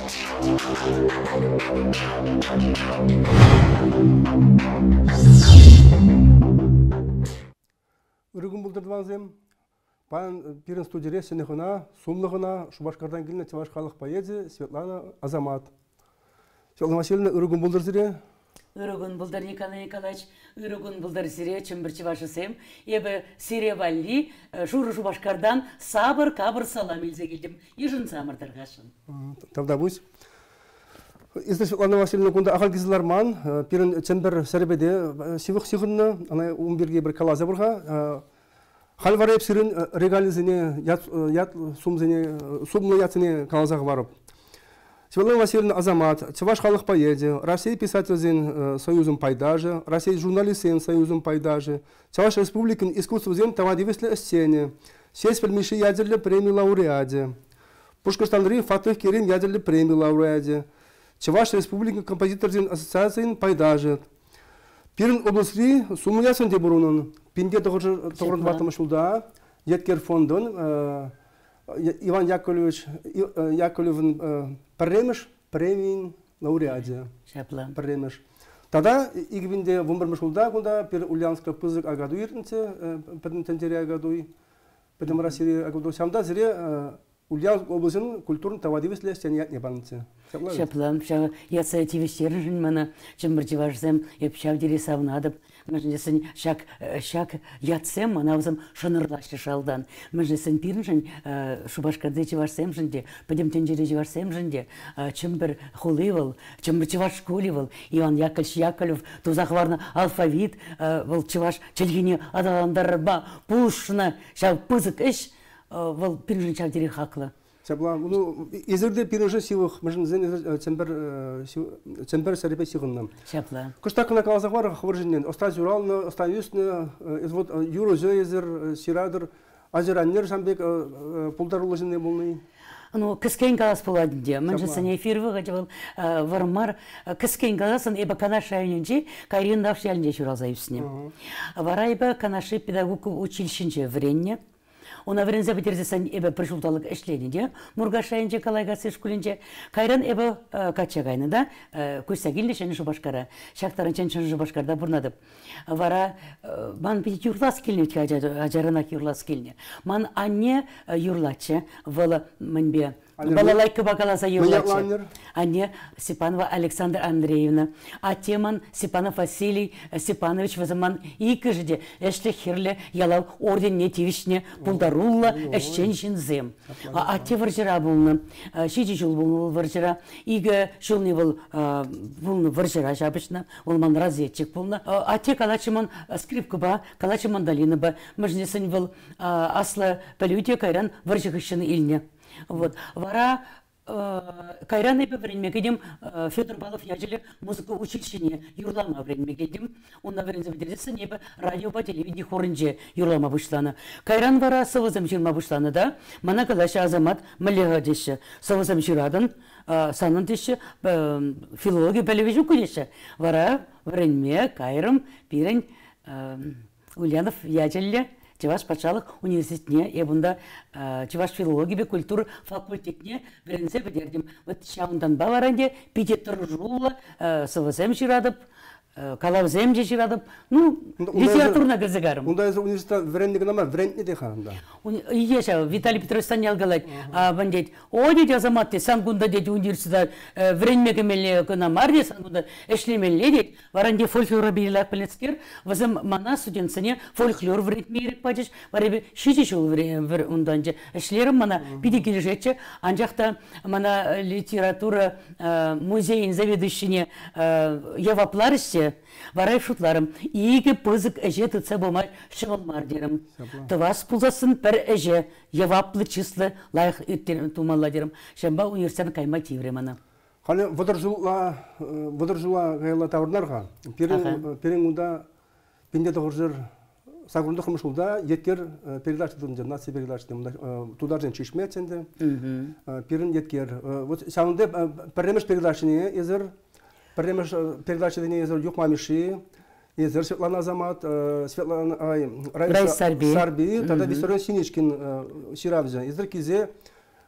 Үргін бұлдырдываңызым, пан пирин студире сенехына, сумлығына, Шубашкардан келіне Чуваш халық поэзия Светлана Азамат. Светлана Васильевна, үргін бұлдырдыре? Үргін бұлдар Николай Николаевич, үргін бұлдар сире, чымбірчі вашысым, ебі сире валли, шуры Шубашкардан сабыр кабыр салам елзе келдім, ежін самырдырғашын. Тавда бұз. Изде Светлана Васильевна күнді ағал кезілерман, пирин чембір сәрбеде сивық сиғынны, ана умберге бір калаза бұрға, халварайып сирин регализіне, сумны ятсыне калазаға барып. Светлана Васильевна Азамат, Чуваш халық поэзия, Россия писательзин союзом пайдажы, Россия журналистин союзом пайдажы, Чуваш республикин искусствозин тавадивеслі эсцене, сес пельмеши ядерлі премии лауреаде, Пушкарстанри Фатых Керим ядерлі премии лауреаде, Чуваш республикин композиторзин ассоциациян пайдажы, Пирин областри сумыясын де бұрынын, пинде тоғырын батымы шулда, Еткер фондын, Иван Яковлевин Паремеш премиин лауреаде. Паремеш. Тогда игвинде вумбармеш улда, кунда пир Ульяновска пызык агаду иртнце, педентентерия агадуй, педем России агаду. Самда зре Ульяновск областын культурный тавадивесле стенят не банце. Шаплан, шава яца тивистерин жин мана, чем бартиважзем, епчав дересавнадып. Мәжнесін шак ятсем, манавзым шынырлашты шалдан. Мәжнесін пирін жын Шубашкарды жеварсем жынде, Падемтенжері жеварсем жынде, чымбір хулывал, чымбір чеваш куливал, Иван Яковлев, тузақварны алфавит, вал чеваш челгіне адаландарба, пушына, шав пызык іш, вал пирін жын шав дері хақлы. Ну, изерде пирожи сивых, мы же цембер сарепе сигуннам. Шапла. Куштак на калазахвар хворжинен. Остаз Урална, остаюсны, вот Юрозё езер, Сирадыр, Азераннер самбек пулдаруложенный болный. Ну, кыскен калас поладинде. Мы же сане эфирвы гаджал вармар кыскен каласын эба канаш районенче кайрин давшяльнде шуралзаюсне. Варайба канаши педагог училищенче вренне. Она врензе бетерзесен эбе пришулталык эшленинде, Мургашайынче калайгасы шкулинче, кайран эбе качагайны да, көсәгилне шәне Шубашкара, шактарынчен шәне Шубашкарда бурнадып. Вара ман бит юрлас келне ажарынак юрлас келне. Ман анне юрлачы, вала mənбе балалайкы бакаласа юрлачы. Анне Степанова Александра Андреевна, атеман Степанов Василий Степанович вазаман икыжде эшле хирле ялал орден не тивишне пулдарулла эшченшин зем. Ате варжыра булны, шиджи жул булны варжыра, иге жулны был булны варжыра жабышна, ол ман разведчик булны. Ате калачыман скрипка ба, калачы мандолина ба, мәжнесін был аслы полюте кайран варжыгышыны илне. Вот. Вара кайран эпе время кедим Федор Балов яжели музыка училищене юрлама время кедим. Он наверное заведется небо радио по телевидению хорынже юрлама вышлана. Кайран вара савазам жирма вышлана да. Мана калаша Азамат малега деше савазам жирадан санын деше филология телевизию кудеше. Вара время кайрам пирен Ульянов яжели Чуваш патшалық университетіне, ебунда Чуваш филология культура факультетіне бірінсе бідердім. Вот шауындан баваранде, пиде тұржуылы, сывызем жирадып, калавзем же жирадып, ну, литературна гізігарым. Онда езі университет врендігін ама, врендне де қағында? Еші, Виталий Петрович Станял галайд, бандет, о, деді Азаматты, сан күнда деді университет врендмеге мелі күнамар де, сан күнда эшлемелі деді, варанде фольклора бейлак пілецкер, вазым мана студентсіне фольклор врендмерек падеш, варебе шиде жол онданже эшлерім мана биде кележетче, анжақта мана литература музейін заведущіне яваплар ішсе, варай шутларым, иге пызык әже тұтса болмай шығылмар дерім. Тывас пұлзасын пір әже, еваплы числы лайық өттен тумалла дерім. Шамба университетін каймай теврем ана. Қаны вұдыр жыла ғайла тавырнарға, перен ұнда пенде тоғыржыр сағырынды қымышылда еткер передачыдың нация передачыдың тударжын чешме әтсенді, перен еткер. Сағынды пірремеш передачыне езір, Премеш передачи дне езер юг мамиши, езер Светлана Азамат, Светлана Райс Сарби, тогда Виссарион Синичкин Сиравзя, езер кизе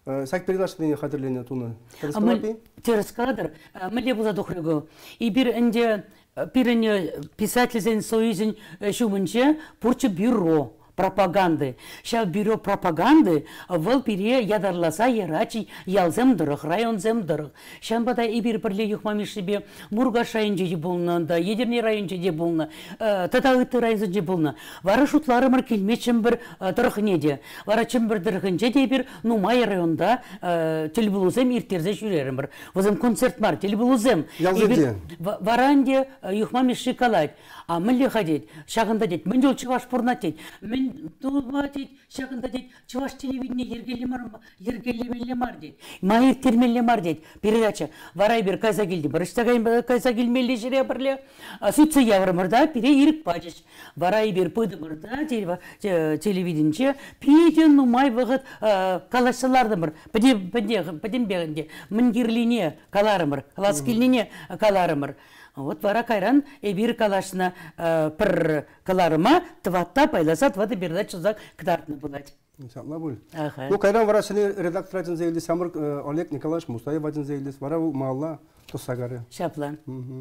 Сак передача хатırlayın туны. Терес кадр. Мэле буза дохрего. И бир инде писательский союзин шумынче пурче бюро пропаганды. Сейчас бюро пропаганды в пере ядарласа ярачи ялземдырых, районземдырых. Сейчас бада и бир перле юхмами себе Мургаш районче болна, да Едерне районче болна, Татагыты районче болна. Вара шутларымыр келмечем бір тұрықнеде. Вара чембір дырғынче де бір Нумай районда телебулузем иртерзе жүрерім бір. Возым концерт бар, телебулузем. Варанде юхмами шикалать. А мэле ходить, шагында дед, мен жол чываш пурнатеть, мен туба дед, шагында дед, чываш телевидение ергелемеле мар дед, майыр термеле мар дед, передача, варай бир кайса келди, барыштагай кайса келмеле жире бірле, сүтсе яврымырда, пере ирік пачыш, варай бир пыдымырда, телевиденче, пейден нумай вғыт калашсалардымыр, падем бегінде, мінгерлине каларымыр, каласкеліне каларымыр. Вот вара кайран бир калашна пір каларыма тватта пайласа тваты передача зак кдартны булать. İnşallah bul. Bu kayran vara seni redaktör için zeyli Samur Oleg Nikolaevich Mustayev için zeyli vara bu malla tosagare. Şaplan.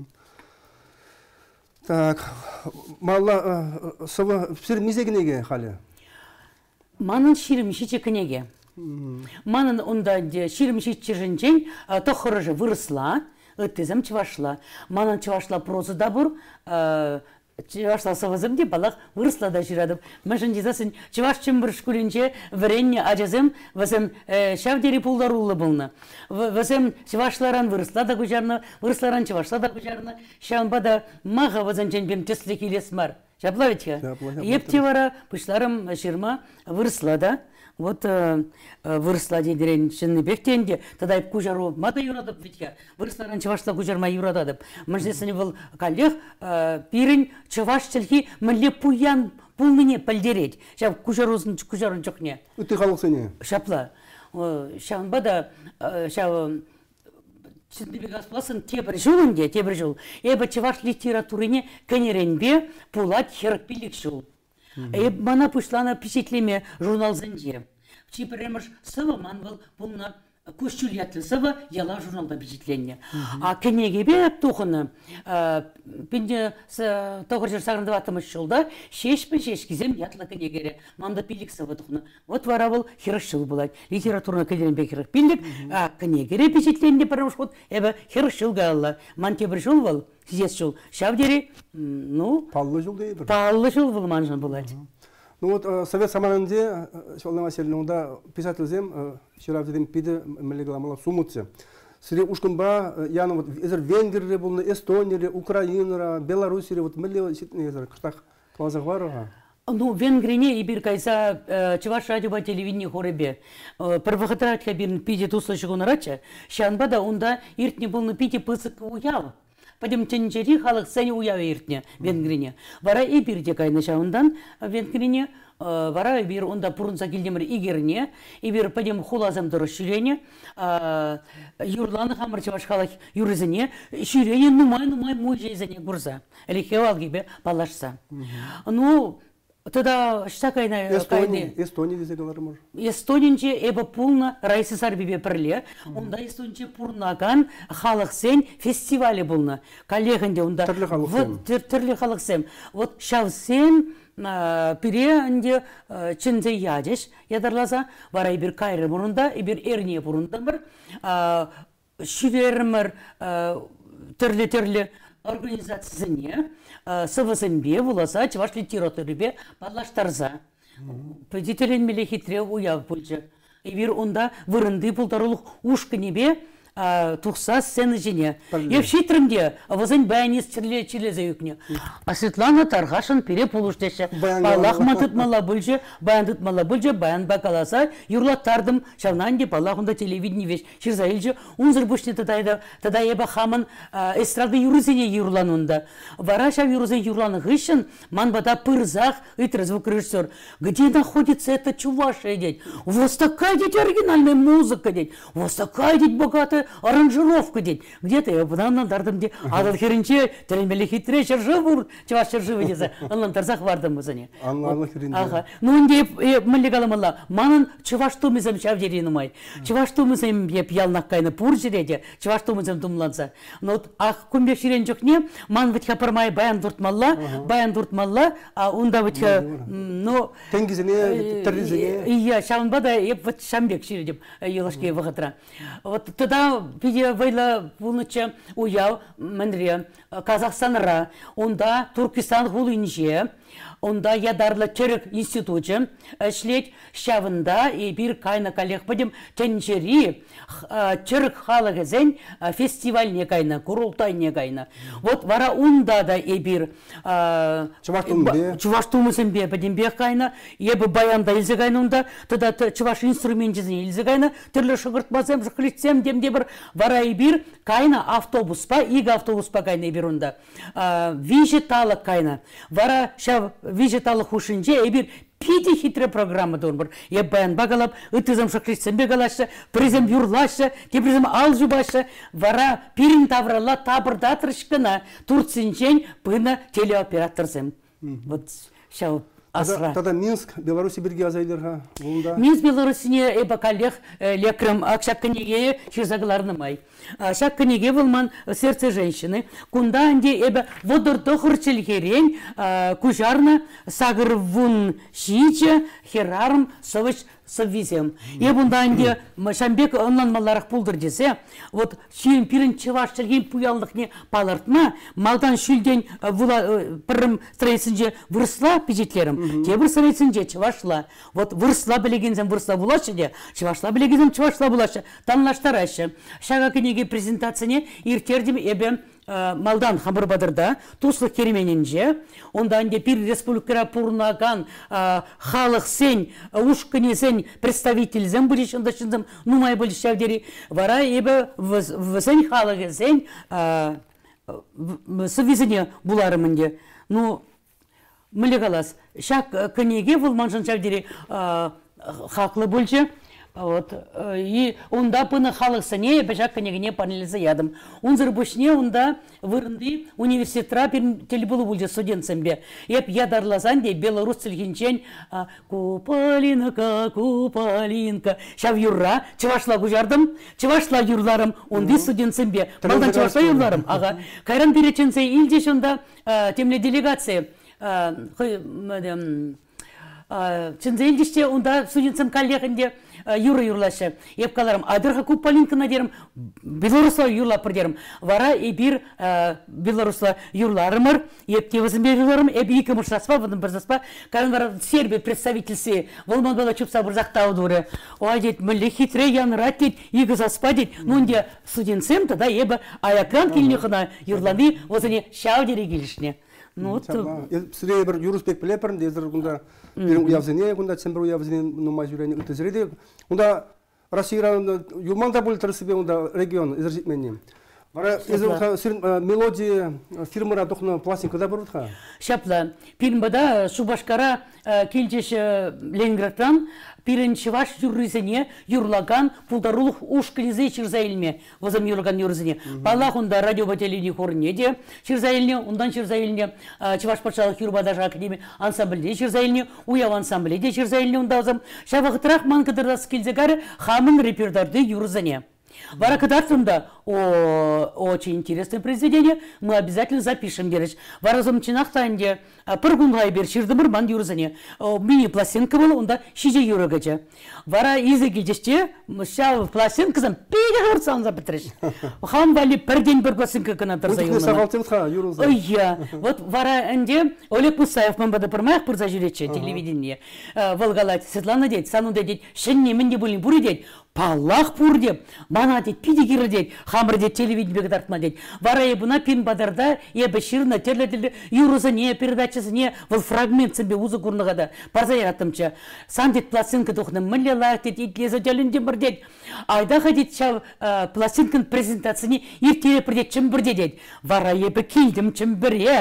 Так, malla sıvı psir mizegine hali. Manın şirimşi kniге. Manın onda şiримши черженчен тохорожа выросла. Өттезім чывашла. Манан чывашла прозы да бұр, чывашла савызым де балақ вырысла да жирадым. Мәжін дезасын чывашчым бір шкулінче варенне ажазым, вазым шавдері пулдар улы бұлны. Вазым чывашларан вырысла да күжарны, вырысларан чывашла да күжарны. Шанба да маға вазанчен бем теслі келес мар. Шапла ветке? Епте вара пұшларым шырма вырысла да. Вот выросла дейдерен шынны бектенде, тогда кужару мата юрадып витке, выросларан чывашла кужарма юрададып. Мәждесіне бұл калех пирін чываш чілхи мүлі пуян пулныне пәлдерет. Шап кужарын жоқне. Үтті қалық сене? Шапла. Шанба да Чындыбек Аспасын тебір жол. Эбі чываш литературыне кәнеренбе пулат херкпилік жол. Мана пушлана впечатление журнал Зенде. Чипремыш сыва манвал полна кушчульятлы сыва яла журналда впечатление. А кенеге бе туханы пенде тоғыр сағырды ватымыш жолда шешкізем ятла кенегере. Манда пилік сыва туханы. Вот варавыл хирышшыл болады. Литературна кедерен бе хирық пилік, а кенегере впечатление парамыш вот эбі хирышшыл галла. Ман тебір жол вал. Здесь жол. Шавдери, Паллы жол дейбір. Паллы жол бұл манжан болады. Ну вот Совет Самарынде, Шолна Васильевна, писательзем, Ширавдеден пиді мілігіламала сумутсе. Сире ушкынба, яны вот ezер Венгерре болны, Эстонире, Украинера, Беларусире, вот мілі сетіне ezер кыртақ клазық бар оға? Ну, Венгрине и бир кайса чуваш радио телевидение хоребе. Первохатратка бир пиде туслышыгу нарача, шанбада онда иртне болны пиде пысык уяв. Пойдем тенчери халық сәне уявы иртне Венгрине. Вара и бирде кайны шаундан Венгрине, вара и бир онда пурынса келдемір игерне, и бир пойдем хулазам дұры шүрене, юрланы хамыр чаваш халық юрызыне, шүрене нумай мой жейзіне бұрза. Әлі хевал гибе палашса. Ну, тогда что кайна Эстония десе қалары мұр? Эстонинче эбі пулна райсы сарбибе пірле. Онда эстонче пурнаган халық сен фестивалі бұлна. Коллегінде онда түрлі халық сен. Вот шав сен пире онде чынзе ядеш ядарласа. Варай бір кайры бұрында, бір эрне бұрында бір. Шүверімір түрлі организациясыне сывысынбе буласа чываш литературбе парлаштарза. Педителенмеле хитре уяв пульчы. Ибир онда вырынды пултарулық ушкынебе тухса сцены жіне. Евшитрімде вазын баянес чилезе юкне. А Светлана Тарғашын пере пулуштеше. Палақ матытмала бүлже, баян бакаласа, юрлаттардым шавнанде палақында телевидение веш. Ширзаилже унзыр бүшне тада еба хамын эстрады юрызене юрланында. Вара шав юрызен юрланы ғышын, манбада пырзақ, үйтір звукорежиссер. Где находится это Чувашия, дядь? У вас такая, дядь, оригинальная музыка, дядь. У вас такая, дядь, богатая аранжировка дейді. Где-то я бұдан дардым де, адал херінче, тәлемелі хитре шыржы бұр, чаваш шыржы вадезі, анлан тарзақ бардым бұзане. Анлан херінче. Ну, онде, мүлі қаламалла, манын чаваштумызым шавдеринумай, чаваштумызым ялнақ кайны пұр жереде, чаваштумызым думланса. Но ақ күмбе ширен жоқ не, ман вітха пармай баян дұртмалла, онда вітха, ну... Тенгізіне, тәрізіне. Иә, шамбада, еп вот шамбек ширедеп, елашке вағытра. Вот тогда пиде вайла пулныча уяв, мәнре, Казахстанра, онда Туркестан хулынже, онда ядарлы Түрік институты шлет шавында и бир кайна коллег подем тенчери Түрік халыгызен фестивальне кайна, курултайне кайна. Вот вара унда да и бир чуваштумызын бе подем бе кайна, ебі баянда илзе кайна унда, тогда чуваш инструментизен илзе кайна, түрлі шығыртмазем, жықлетсем демде бір вара и бир кайна автобуспа, ига автобуспа кайна и бир унда. Вижеталық кайна. Вара шав вижеталық ушынже и бир пиди хитре программа донбар. Я баян багалап, ытызым шықлетсем бегалашы, призем юрлашы, кепризем алжубашы, вара пирин таврала табырда трышкына, турцинчен пына телеоператорзем. Вот шав асра. Тогда Минск, Беларусь, Бельгия, Азайлерга. Минск, Беларусине, эба коллег, лекрем, акшакканеге, шизагларнымай. Шакканеге вылман сердце женщины. Кунда анде эба водордохырчелгерен, кужарна, сагырвун щича, херарм, совыч, соввизем. И бунда анде Шамбек онлан маларах пулдыр десе, вот шүйін пирін чываш чілген пуялдықне палыртма, малдан шүлден пірім стрейсінже вырсла пижетлерім, те бір стрейсінже чывашла. Вот вырсла білегензен вырсла булашы де, чывашла білегензен чывашла булашы, танлаштарашы. Шаға кенеге презентацияне иртердім ебем малдан хамыр бадырда, туслық керемененже, онда анде пир республикара пурнаган халық сен, ушканезен представительзен бұлешінді шынзым, нумай бұлешавдері, вара ебі візен халығы зен сывизіне бұларымынде. Ну, мүлі қалас, шак көнеге вұлманшын шавдері хақлы бұлчы, вот, и онда пына халықсыне, бәжак көнегіне панелізі ядым. Онзыр бұшне, онда вырынды университетра телебілі бұлды студентсен бе. Еп ядарлазан де Беларусь цілгенчен Купалинка, Купалинка. Шав юрра, чывашла бұжардым, чывашла юрларым, онды студентсен бе. Балдан чывашла юрларым. Аға, кайран береченсе илдеш онда темле делегация. Чынзы илдеште онда студентсен коллегінде юры юрлашы. Еп қаларым, адырға Купалинкына дерім, Беларусла юрла пір Вара и бир Беларусла юрларымыр, еп тевізім берілерім, еп екі мұшаспа, бұдың бір заспа, карын вара Сербия представительсы, волман бала чупса бір зақтау дұры. Ой, дед, мүлі хитре янырат, дед, екі заспа, дед, нұнде студентсем, тада ебі аякран келінеқына юрланы, өзіне шау дере келішіне. Сірей бір юруспек білепірін, дезір күнда уявзіне, күнда цембір уявзіне нұмай жүрені үтізіреді. Күнда Россия юрманда бұл тұрысыбе регион езіржетменне. Мелодия фирмыра тұқны пластинкада бір бұтқа? Шапла. Пирмбада Шубашкара келчеш Ленинградтан пирін чываш юррызіне юрлаган пулдарулық ушкілізе чырзайылме. Возам юрлаган юрзіне. Балақ онда радиобателіне хорыне де чырзайылне, ондан чырзайылне чываш патшалық юрбадажа академия ансамбльде чырзайылне, уяв ансамбльде чырзайылне онда озам. Шавағытырақ манкадырдасы келзегары хамын репертарды юрзіне. Варакадартумда очень интересное произведение, мы обязательно запишем, Береч. Варазом чинахтанде пыргунгай берчирдымыр бан юрзане. Мини-пластинка был, онда шиже юрагача. Вара изыги деште, ша пластинказам пейгорсан запетреш. Хам вали пердень бір пластинка канатарса юрзана. Ой, вот вара энде Олег Мусаев мамбада пырмаях пырза жүрече телевидение. Волгалать, Светлана деть, сану деть, шенне менде булин бури деть. Паллах пур деп, мана дед, пидигир дед, хамыр дед, телевидение тартма дед. Вара ебуна пин бадарда, ебі ширна, терлі юрузыне, передачасыне, вол фрагмент себе узы курнығада. Парза яратымча. Сан дед пластинка тухны, мүлі лайық дед, итлезі жалынде бір дед. Айдаға дед, шау пластинкан презентацияне, ертелі бір дед, чым бір дед. Вара ебі келдім, чым бір,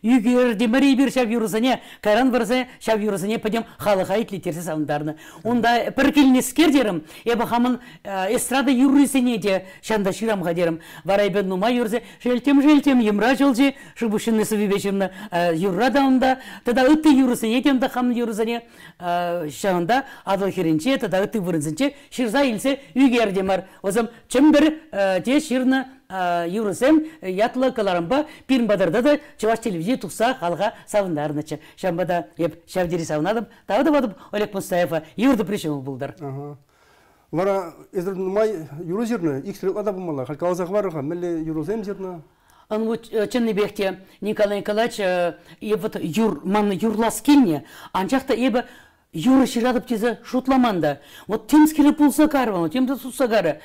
Үгер демари бир шав юрусане, кайран барса шав юрусане подем халыха итлетерсе савындарны. Онда перкелнескер дерим, эбі хамын эстрада юрусене де шанда ширамға дерим. Варай бен нума юрзе, желтем емра жылжи, шыбушынны сывебешімні юрра даунда, тада үтті юрусене демді хамын юрусане шавында адыл херенче, тада үтті вырынсынче, ширза илсе үгер демар. Озым чым бір те ширны юрусем ятлы каларымба пирн бадарда да чуваш телевизия тухса халга савындарнычы. Шамбада еп шавдери савынадым. Тағы да бадып Олег Мустаева юрды пришел булдар. Вара эзер нумай юру жерны икстрел ада бумала. Халкалазах варыха мелле юрусем жерны. Он вот чынныбекте Николай Николаевич ебот ман юрласкинне анчакта ебі юры ширадып тезе шутламанда. Вот темскелі пулса карван, темді сутса кары.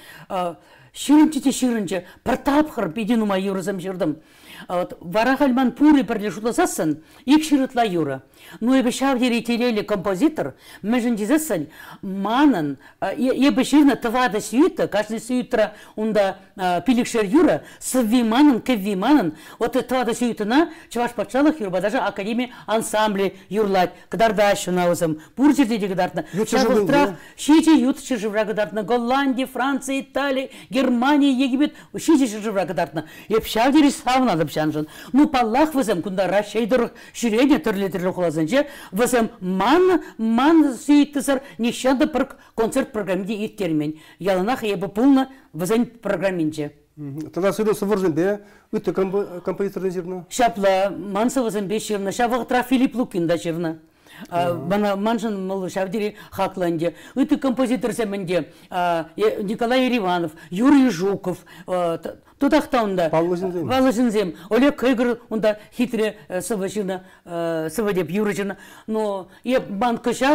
Ширынче, пыртапхыр беден ума юрызым жырдым. Варахальман пуры бірлі шутласасын, ик ширытла юры. Ну, ебі шавдері телелі композитор, мәжін дезесін, манын, ебі ширны тывады сүйітті, каждый сүйіттіра онда пилікшер юры, сывви манын, кевви манын, вот тывады сүйіттіна, чываш патшалық юрба, даже академия ансамблі юрлать, кадарда шына өзім, пур жердегі кадартына. Шавылтырақ, шеже ют шыржывра кадартына, Голландия, Франция, Италия, Германия, Египет, шеже шыржывра кадартына. Еп шавдері савынады бшанжын. Ну, паллах візім, күнда рашейдір ширене түрлі қолазынче, візім ман сүйіттісір, нешанды концерт программеде еттермен. Ялынақ ебі пулны візім программинче. Тогда сөйлесі вұржын бе, үтті композиторын жерні? Шапла, мансы візім бе шырны, шавығытра Филипп Лукин да шырны. Бана манжын мыл шавдері хакланде. Үтті композитор сәмінде Николай Ериванов, Юрий Жуков, Тудақтаунда. Паллышынзем. Олег Кайгыр, онда хитре сывашына, сывадеп юрышына. Но еп бан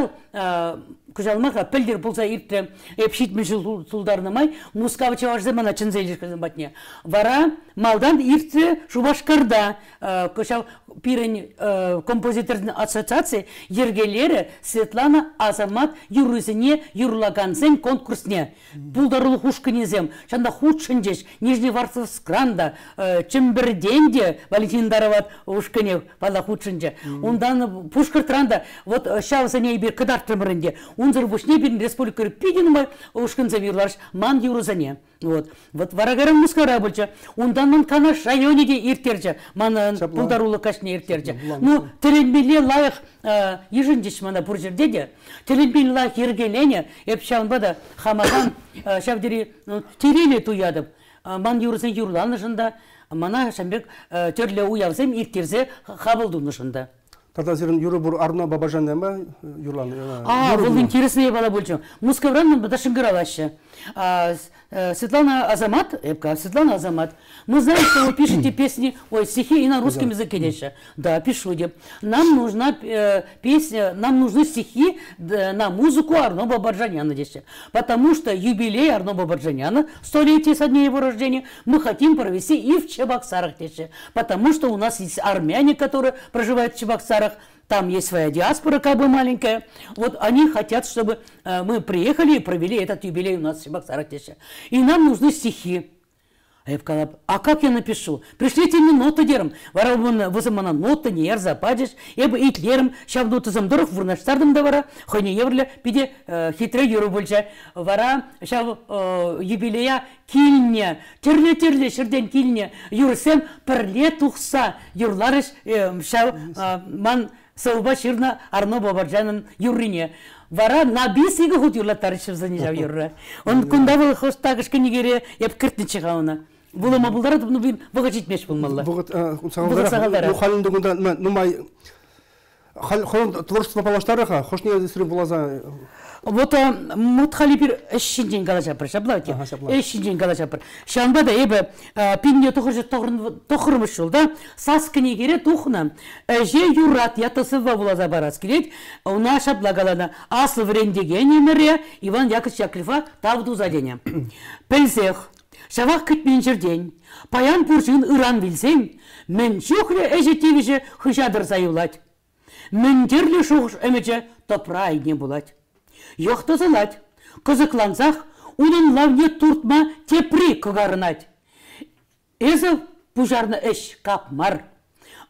кышалмаға пілдер болса иртті, еп шитмеші сулдарнамай, Мускавыча важземана чынзелешкізін батне. Вара малдан иртті Шубашкарда кышал пирен композитордың ассоциация ергелері Светлана Азамат юрысыне юрлагансен конкурсне. Пулдарылы хушкынезем. Шанда худшынжеш, Нижний Варсовскранда, Чемберденде, Валентин Дароват ушкыне пала худшынже. Ондан Пушкартранда, вот шавсыне бир кадартрымырынде. Унзыр бушне бирин республика пидинмай ушкынзем юрларш ман юрызыне. Вот варагарым мускара бульча. Ондан ман Канаш районе де иртерче. Ман пулдарулы кашне иртерче. Ну, теленбеле лайық ежіндеш мана бұр жерде де. Теленбеле лайық ергелене, епшанбада хамадан шавдері тереле туядып. Ман юрысын юрланышында, мана шамбек терле уявсем иртерзе хабылдунышында. Тогда зерен юры бур Арно Бабажан нема юрланы. Бұл интересный бала бульчу. Мускавранның бұда шынгыралашы. Светлана Азамат, Светлана Азамат, мы знаем, что вы пишете песни, стихи и на русском языке дальше. Да, пишу. Нам нужна песня, нам нужны стихи на музыку Арно Бабаджаняна здесь. Потому что юбилей Арно Бабаджаняна, 100-летие со дня его рождения, мы хотим провести и в Чебоксарах здесь. Потому что у нас есть армяне, которые проживают в Чебоксарах. Там есть своя диаспора, как бы маленькая. Вот они хотят, чтобы мы приехали и провели этот юбилей у нас в Чебоксарах. И нам нужны стихи. А как я напишу? Пришлите мне ноты дерем. Вара возымана ноты не ерза падеш. Ебі итлерім шавнуты замдоров вурнаштардым да вара. Хойне еврлі пиде хитры юру бульча. Вара шав юбилея килне. Терле шырден килне. Юрсем пірле тухса. Юрларыш шав ман сауба шырна Арно Бабаджанын юррине. Вара на бисигі худ юрлаттарышып занижав юрра. Он кундавыл хоштагыш кенегере еп кіртні чығауына. Бұл ама бұлдары бұға жетмеш болмалла. Бұға сағалдары. Халынды күнда, нұмай, творчество палаштарыға, хош не езесірі болаза? Вот мутхали бир эшшинжен кала жапыр, шаблавати. Эшшинжен кала жапыр. Шанбада ебі пинне тоқырмыш жол, да? Саскыне кере тухна. Же юрат ятысыва болаза барас керет. Уна шабла калана. Асыл врендеген емере Иван Яковлевич Яклифа тавду задене. Пельсех. Шавақ күтмен жерден, паян пұршын ұран білсең, мен шоқлы әжеттевіші хүшадыр сайылад. Мен терлі шоқш әмече топра айне болад. Йоқты зылад, қызықлансақ, оның лавне туртма тепри күгарынад. Эзі пұжарны әш капмар.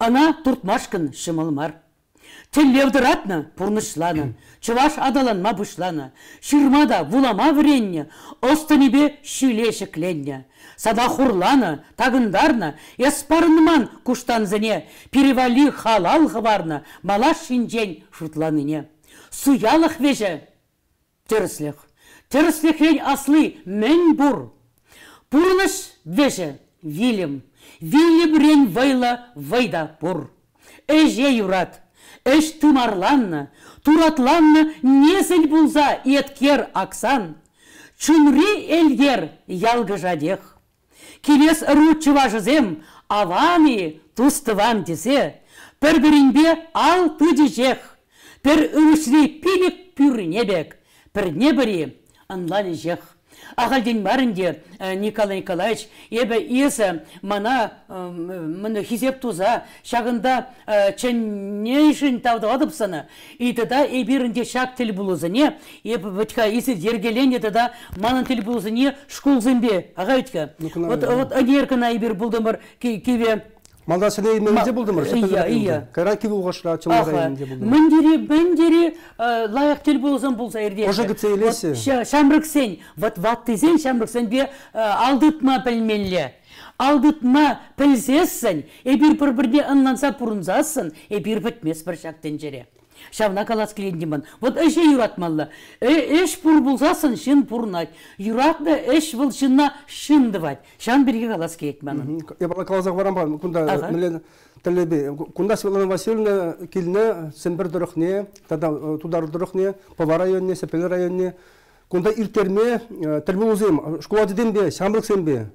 Ана туртмашкын шымылмар. Теллевдыратны пурнышланы, чываш адаланма бұшланы, шырмада вулама вренне, останебе шүлешікленне. Сада хурланы, тагындарны, эспарынман куштанзыне, перевали халал хварны, мала шинжен шутланыне. Суялых веже, терслех. Терслехрень аслы мен бур. Пурныш веже, вилем. Вилем рень вайла вайда бур. Эже юрат. Эш тымарланны, туратланны несіл бұлза еткер аксан. Чунри эльгер ялгы жадех. Келес ручыва жызем, аваны тустыван десе, пір-бірінбе ал тыдежех, пір үмішли пилік пүрінебек, пір небірі анланы жех. Ағалден барынде Николай Николаевич ебі есі мана хизеп туза шағында чәннейшін тавдығадыпсаны. Итіда ебірінде шақ тіл бұлызыне, ебі бітка есі дергелене тіда манын тіл бұлызыне шкулзымбе. Аға өткі. Вот әнеркіна ебір бұлдымыр кеве. Малдасыны емінде бұлдымыр? Иә. Қайран кеве ұғашыра чылмаға емінде бұлдымыр? Міндері лайық тіл бұлызын бұлса ерде. Ожа күтсе елесі? Шамрықсен, ваттызен шамрықсен бе алдытма пәлмелі. Алдытма пәлсессін, әбір бір-бірде ынланса пұрынзасын, әбір бітмес бір шақтен жере. Шавна калас клиентімін. Вот әше юратмалла. Әш пұр бұлсасын, шын пұрнат. Юратны әш бұл шынна шындывать. Шан бірге калас кейтманын. Ебала калазақ барам ба, күнда мілен тілебе. Күнда Светлана Васильевна келіне сен бір дұрықне, тудар дұрықне, Пава районне, Сепелі районне. Күнда иртерме, тілбі ұзым, школа деден бе, шамрық сен бе.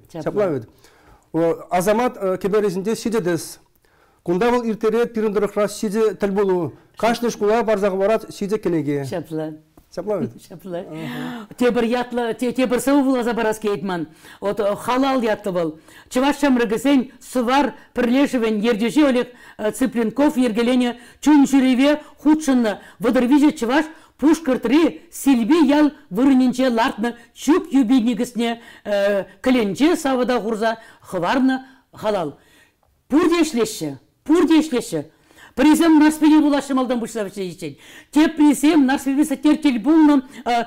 Азамат кебересінде сидедес. Кунда был иртерет пирындырық рас сиде тіл болу. Қашны шкула барзағы барат сиде кенеге. Шаплан. Шаплан? Шаплан. Тебір ятлы, тебір сау бұлаза барас кейтман. От халал ятты бұл. Чываш шамрығысен сувар пірлешівен ердеші олег Цыпленков ергелене чун жүреве худшынны. Водырвиже чываш пушкыртыры силбе ял вырыненче лартны чук юбинигісне кіленче савыда ғурза хварны халал. Пурдешлеші. Призем нарспене булашым алдан бұшсавышы ешен. Теп призем нарспевесі тертел бұлным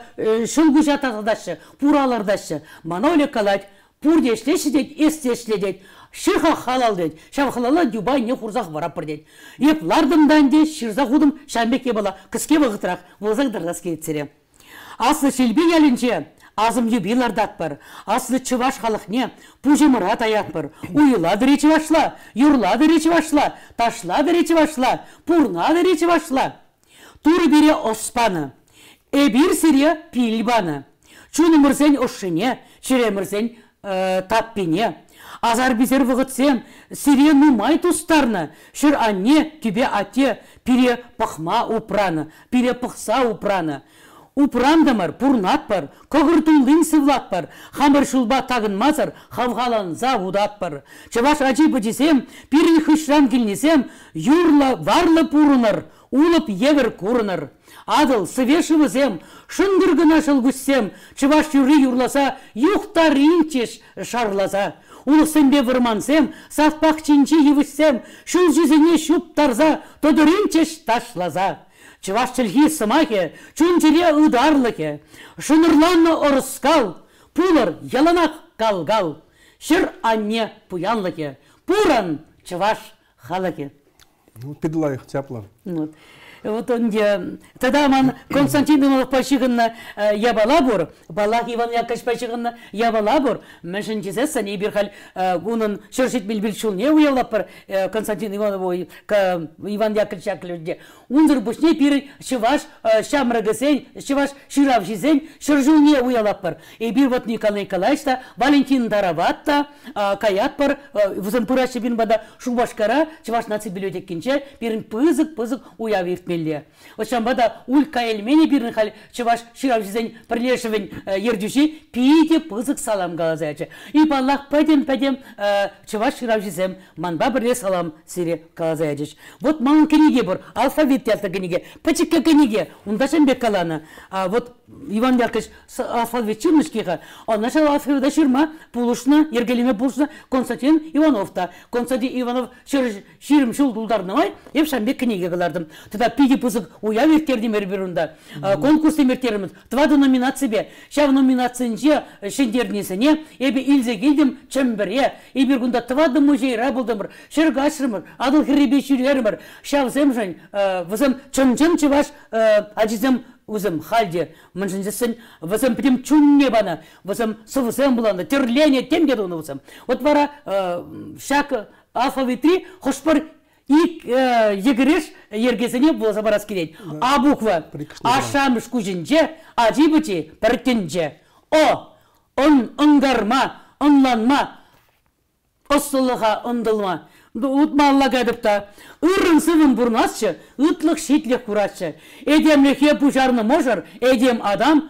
шылғы жатағыдашы, пуралардашы. Мана оле калать, пурдешлеші дед, естешлі дед. Шыха халал дед. Шам халала дюбай не хурзақ барапыр дед. Еп лардымдан дед, шырзақ удым шамбеке бала. Кіске бағытырақ, болзақ дырғас кетсіре. Аслы шелбе елінше, азым юбилардат бар. Аслы чываш халықне пужымырат аяқ бар. Уйлады речі башла, юрлады речі башла, ташлады речі башла, пурнады речі башла. Туры бере оспаны, эбир сире пилбаны. Чуны мырзен ошыне, чире мырзен таппене. Азар бізер вғытсем, сире нумай тустарны. Шыр анне, түбе ате, пире пахма упраны, пире пықса упраны. Упрандамар, пурнат бар, когыртулын сывлат бар, хамыр шулба тагынмазар, хавғаланза удат бар. Чаваш ажибы десем, пирін хышран келнесем, юрла варлы пурыныр, улып евер курыныр. Адыл, сывешывызем, шындыргына шылгүссем, чаваш юры юрласа, юхтаринчеш шарлаза. Улысымбе вырмансем, сатпақ чинчи евіссем, шул жүзіне шуп тарза, тодыринчеш ташлаза. Чываш чілгі сымаке, чүнчере ұдарлыке, шынырланны ұрыскал, пулыр яланақ қалгал, шыр анне пуянлыке, пуран чываш халыке. Педлайық, чаплан. Вот он где... Тогда ман Константин Иванов пачығынна ябала бұр, Балақ Иван Яковлевич пачығынна ябала бұр, мәшін жезесін ебір қал ғунын шыршет білшіл не уялап бір Константин Иванов Иван Яковлевич. Унзыр бұшне пирі шываш шамрығысен, шываш шырав жезен, шыржыл не уялап бір. Ебір вот Николай Николаевичта, Валентин Дараватта, каят бір, вұзын пырашы бін бада шубашкара, шываш наци библиотеккен еженже бирин пызык уя вертмелле. Ошамбада улька элмени бирин хал чуваш ширавжизен прилешевен ердюши пиде пызык салам галазайчы. И баллах пәдем чуваш ширавжизем манба бірле салам сире галазайчы. Вот маңын книге бар, алфавит ятты книге, пачекка книге, ундашен бек каланы. Вот Иван Яркович алфавит чирмышкиға, оннашал алфавита ширма, пулушна, ергелеме пулушна Константин Ивановта. Константин Иванов ширим шул дулдарнамай, епшамбек книге калардым. Тогда пиде пызык уя вертердим ерберунда. Конкурс емертеріміз. Твады номинация бе. Шав номинациянче шендернесіне, ебе илзе келдім чембіре. Ебергунда твады музейра болдымыр. Шыргашырмыр, адыл хіребе шүрермір. Шав земжен, візім чым чываш ажизем Узым халде, мынжынжысын, вазым прям чунне бана, вазым сывысым буланды, терление темге доны вазым. Вот вара шак алфавитри, хошпар ик егереш ергесіне болса барас келейді. А буква, ашамыш күжінже, ажибыче, піртінже. О, ыңгарма, ыңланма, осылыға ындылма. Утмалла кәдіпта. Үрін сывын бұрнасшы, ұтлық шетлік күрасшы. Эдемлі хеп ұжарны можар, эдем адам,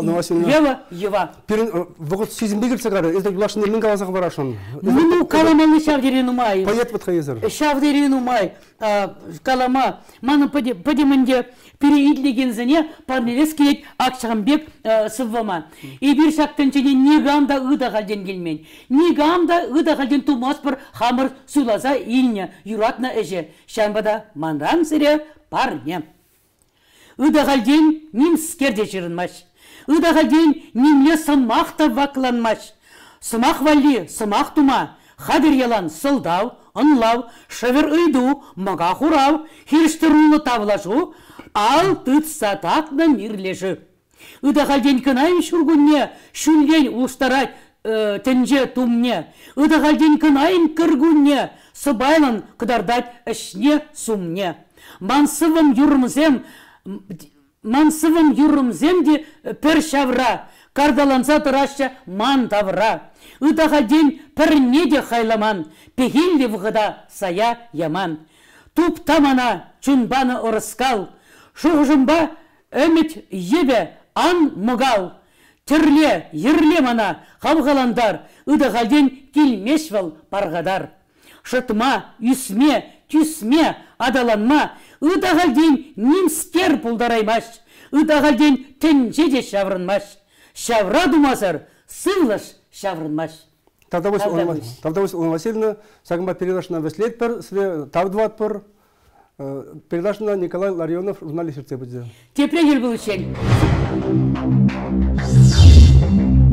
ева. Вғыт сезімбе келсе қары, елді ұлашын елмен қаласақ барашын. Мұны каламаны шавдерен ұмай. Паят бұтқа езір. Шавдерен ұмай. Калама. Маны падемінде переидлегензіне парнелес келет Акшамбек сыввама. И бір шақтынчыне негамда ұдағалден келмен. Негамда ұдағалден тумас бір хамыр сулаза илне, юратна әже. Шамбада манран сіре парне. Ұдағалден немскерде жырынмаш. Ұдағалден немле сымақта вакланмаш. Сымақ вали, сымақ тума. Хадыр ялан сылдау, ынлау, шывыр ұйду, мұға хурау, хирштырулы тавлашу, ал тұтса тақны мирлеші. Ұдағалден кынайын шүргінне, шүлген ұлыштарай тінже тумне. Ұдағалден кынайын кіргінне, сыбайлан кыдардат ішне сумне. Мансывым юрымзем де пір шавра, кардаланса тұрашча ман тавра. Ұдағалден пірне де хайламан, пехілі вғыда сая яман. Туп тамана чунбаны ұрыскал, шуғжымба өмет ебе ан мұғал. Тірле, ерле мана қалғаландар, ұдағалден келмешвал парғадар. Шытма, үсме, түсме, адаланма, ұдағалден немскер пұлдараймаш, ұдағалден тінже де шаврынмаш. Шавра думазыр, сылыш шаврынмаш. Тавдавось Олна Васильевна, сагма передашна веслет пер, тавдват пер, передашна Николай Ларионов, журналист сердце будет. Тепле был учень.